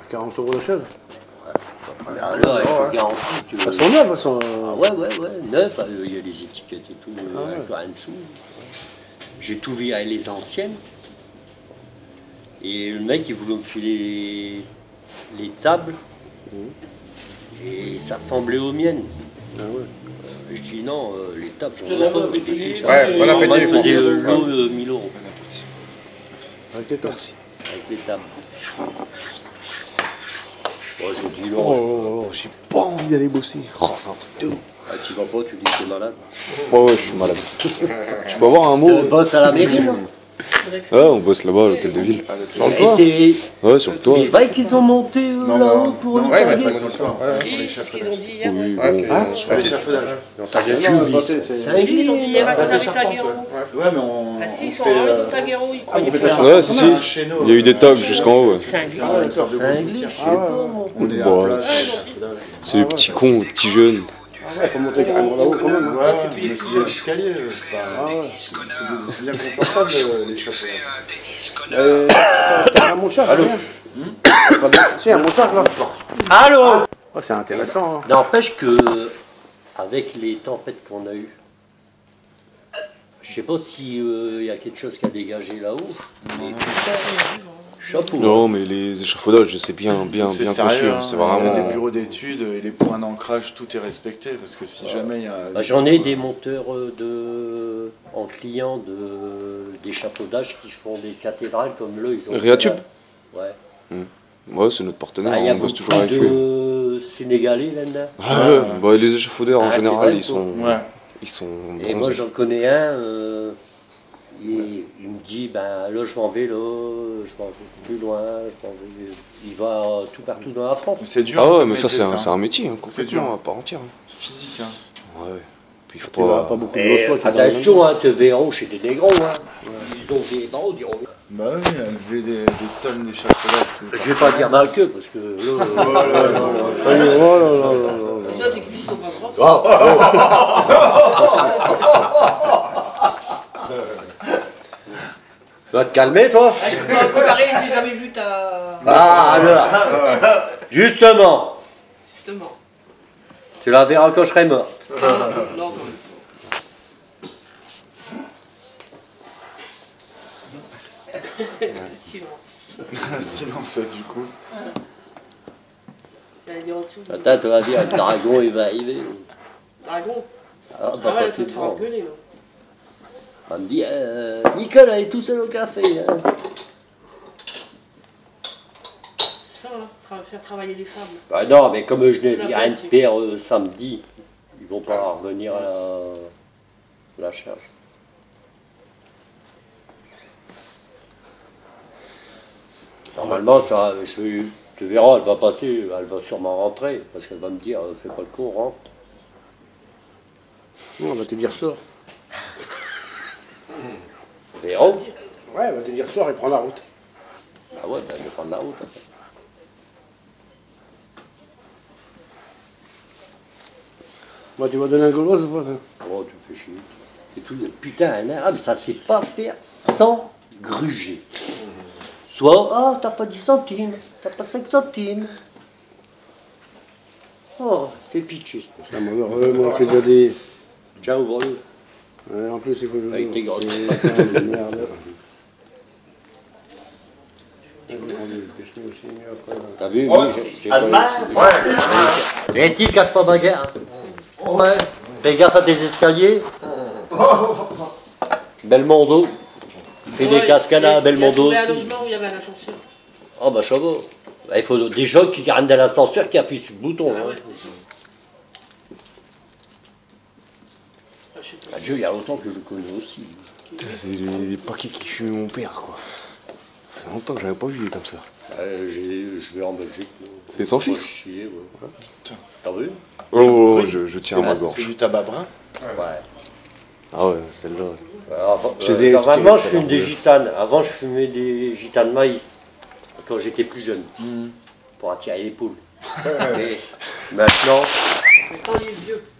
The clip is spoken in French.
40 € la chaise. Là, je te garantis que... Elles sont neuves, elles sont... Ah ouais, neuf, il y a des étiquettes et tout, en dessous. J'ai tout viré les anciennes. Et le mec, il voulait me filer les tables. Et ça ressemblait aux miennes. Ah ouais. Je dis non, les tables, j'en ai pas. Ouais, voilà, moi, il faisait l'eau 1000 €. Avec les tables. Avec les tables. Ouais, j'ai dit non. Oh, j'ai pas envie d'aller bosser. Oh, c'est un truc de ouf. Ah, tu vas pas, tu dis que t'es malade. Ouais, je suis malade. Je peux avoir un mot? Bosse à la mairie, non? Ouais, on bosse là-bas à l'hôtel de ville. Ouais, sur le toit. C'est vrai qu'ils ont monté là-haut pour le taguer. Oui, c'est ce qu'ils ont dit hier. Oui, Ouais. sur l'échafaudage. C'est un ils ont dit hier qu'ils avaient tagué en haut. Ouais, mais on. Ah si, ils sont en haut, ils ont tagué en haut, ils croient. Ouais, si. Il y a eu des tags jusqu'en haut. C'est un glitch. C'est un glitch, je sais pas. Bon, c'est des petits cons, des petits jeunes. Ah ouais, il faut monter carrément là-haut quand même. Ouais, mais s'il y a l'escalier, c'est bien confortable l'échafaudage. T'as un montage, si, un montage là. Allô? Oh, c'est intéressant. Hein. N'empêche que, avec les tempêtes qu'on a eues, je sais pas s'il y a quelque chose qui a dégagé là-haut, mais chapeau. Non, mais les échafaudages, c'est bien conçu. C'est vraiment. Des bureaux d'études et les points d'ancrage, tout est respecté. Parce que si jamais il y a. Bah, j'en ai des monteurs en client d'échafaudage qui font des cathédrales comme là. Ils ont Réatube. Ouais. Ouais, c'est notre partenaire, Il y a on bosse beaucoup toujours avec lui. de Sénégalais là-dedans. Bah, les échafaudeurs en général, ils sont Et moi bronzés. j'en connais un, il me dit, ben là je m'en vais là, je m'en vais plus loin, il va tout partout dans la France. C'est dur. Ah ouais, mais ça c'est un métier, hein, C'est complètement dur. à part entière. C'est physique. Hein. Ouais. Puis il faut Tu vois pas... pas beaucoup de Et grosses fois. attention, hein, te verront chez des négros, hein. Ils ont des barreaux, diront. Bah oui, élever des tonnes d'échafaudage. Je vais pas dire dans le queue parce que là. Oh là là là là. Déjà, tes cuisses sont pas grosses. Tu vas te calmer, toi? Comparé, j'ai jamais vu ta. Ah, alors. Justement, Justement. tu la verras quand je serai mort. Non, silence. Silence, du coup. J'allais dire autre chose. Attends, tu vas dire, le dragon il va arriver. Dragon. Ah, Ah va ouais, passer ça te faire devant. engueuler, là. On me dit, Nicolas est tout seul au café. Hein. Ça, hein, faire travailler les femmes. Bah non, mais comme je n'ai La rien de bête, père samedi, ils vont pas revenir à la charge. Normalement, ça, tu verras, elle va passer, elle va sûrement rentrer, parce qu'elle va me dire, fais pas le con, rentre. Non, on va te dire sort. Verrons. Ouais, on va te dire sort et prends la route. Ah ouais, ben je vais prendre la route. Après. Moi, tu vas donner un gauloise ou pas ça? Oh, tu me fais chier. Et tout, putain, ah, mais ça sait pas faire sans gruger. Soit, ah, t'as pas 10 centimes, t'as pas 5 centimes. Oh, fais pitcher. Ah, moi, c'est déjà des... Tiens, ouvre-le. Ouais, en plus, il faut que je... Avec tes grosses. Merde. T'as vu, oui, j'ai pas eu. Et qui cache pas bagarre. Ouais. Fais gaffe à tes escaliers. Belmondo. Fais des cascades à Belmondo Il a trouvé un aussi. logement où il y avait un ascenseur. Oh bah ça va. Il faut des gens qui rentrent dans l'ascenseur qui appuient sur le bouton. Ah Hein. ouais. Ah, je sais pas. Adieu, il y a longtemps que je le connais aussi. C'est les paquets qui fumaient mon père, quoi. Ça fait longtemps que j'avais pas vu des comme ça. Je vais en Belgique. C'est sans filtre? Chier, ouais. T'as vu? Oh, je tiens à ma gorge. C'est du tabac brun. Ouais. Ah ouais, celle-là. Normalement, je fume des gitanes. Avant, je fumais des gitanes maïs. Quand j'étais plus jeune. Pour attirer les poules. Et maintenant, Mais quand il est vieux.